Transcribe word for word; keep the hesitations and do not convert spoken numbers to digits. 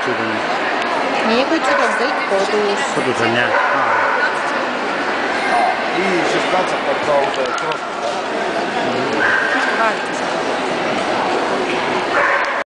주던. 메이플 주던도 있고 kodus. kodus on jah. Viis, just katsetav kaude.